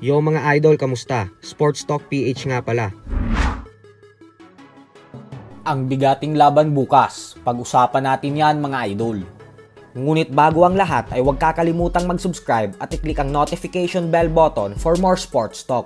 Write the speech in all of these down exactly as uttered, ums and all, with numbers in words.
Yo mga idol, kamusta? Sports Talk P H nga pala. Ang bigating laban bukas, pag-usapan natin yan mga idol. Ngunit bago ang lahat ay huwag kakalimutang mag-subscribe at i-click ang notification bell button for more sports talk.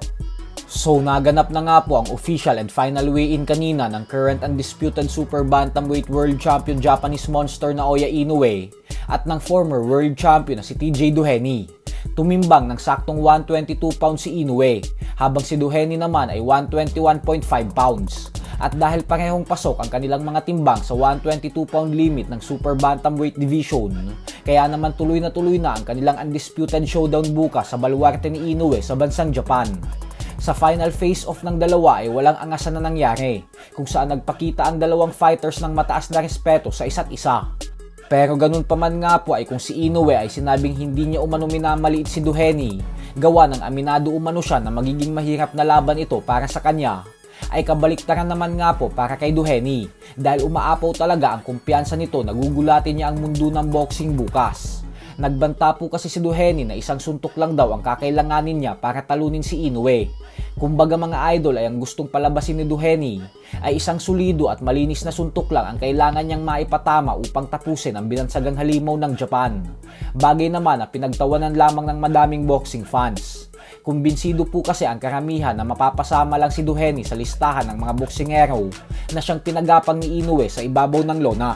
So naganap na nga po ang official and final weigh-in kanina ng current undisputed super bantamweight world champion Japanese monster na Naoya Inoue at ng former world champion na si T J Doheny. Tumimbang ng saktong one twenty-two pounds si Inoue, habang si Doheny naman ay one twenty-one point five pounds. At dahil parehong pasok ang kanilang mga timbang sa one twenty-two pound limit ng super bantamweight division, kaya naman tuloy na tuloy na ang kanilang undisputed showdown bukas sa baluarte ni Inoue sa bansang Japan. Sa final face-off ng dalawa ay walang angasan na nangyari, kung saan nagpakita ang dalawang fighters ng mataas na respeto sa isa't isa. Pero ganun pa man nga po ay kung si Inoue ay sinabing hindi niya umano minamaliit si Doheny, gawa ng aminado umano siya na magiging mahirap na laban ito para sa kanya, ay kabaliktaran naman nga po para kay Doheny dahil umaapaw talaga ang kumpiyansa nito na gugulatin niya ang mundo ng boxing bukas. Nagbanta po kasi si Doheny na isang suntok lang daw ang kakailanganin niya para talunin si Inoue. Kumbaga mga idol ay ang gustong palabasin ni Doheny ay isang solido at malinis na suntok lang ang kailangan niyang maipatama upang tapusin ang binansagang halimaw ng Japan. Bagay naman na pinagtawanan lamang ng madaming boxing fans. Kumbinsido po kasi ang karamihan na mapapasama lang si Doheny sa listahan ng mga boksingero na siyang pinagapang ni Inoue sa ibabaw ng lona.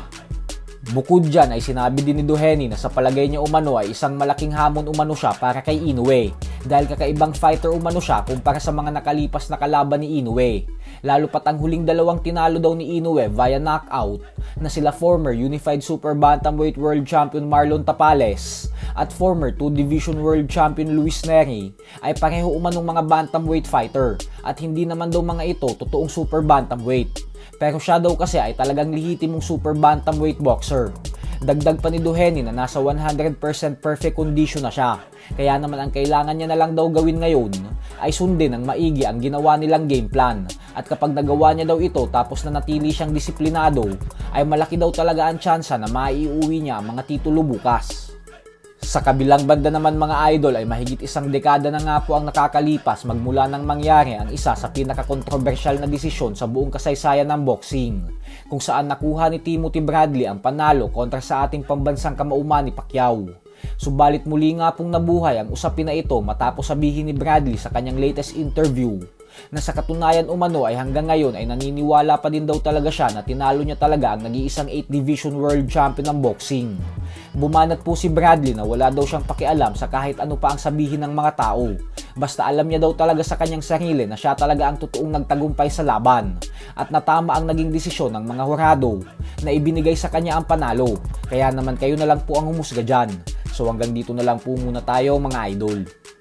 Bukod dyan ay sinabi din ni Doheny na sa palagay niya umano ay isang malaking hamon umano siya para kay Inoue dahil kakaibang fighter umano siya kumpara sa mga nakalipas na kalaban ni Inoue. Lalo pat ang huling dalawang tinalo daw ni Inoue via knockout na sila former Unified Super Bantamweight World Champion Marlon Tapales at former two Division World Champion Luis Nery ay pareho umanong mga bantamweight fighter at hindi naman daw mga ito totoong super bantamweight. Pero siya daw kasi ay talagang lehitimong super bantamweight boxer. Dagdag pa ni Doheny na nasa one hundred percent perfect condition na siya. Kaya naman ang kailangan niya na lang daw gawin ngayon ay sundin ng maigi ang ginawa nilang game plan. At kapag nagawa niya daw ito tapos na natili siyang disiplinado, ay malaki daw talaga ang tsansa na maiuwi niya ang mga titulo bukas. Sa kabilang banda naman mga idol ay mahigit isang dekada na nga po ang nakakalipas magmula nang mangyari ang isa sa pinakakontrobersyal na desisyon sa buong kasaysayan ng boxing, kung saan nakuha ni Timothy Bradley ang panalo kontra sa ating pambansang kamauman ni Pacquiao. Subalit muli nga pong nabuhay ang usapin na ito matapos sabihin ni Bradley sa kanyang latest interview na sa katunayan umano ay hanggang ngayon ay naniniwala pa din daw talaga siya na tinalo niya talaga ang nag-iisang eight Division World Champion ng boxing. Bumanat po si Bradley na wala daw siyang pakialam sa kahit ano pa ang sabihin ng mga tao. Basta alam niya daw talaga sa kanyang sarili na siya talaga ang totoong nagtagumpay sa laban at natama ang naging desisyon ng mga hurado na ibinigay sa kanya ang panalo. Kaya naman kayo na lang po ang humusga dyan. So hanggang dito na lang po muna tayo mga idol.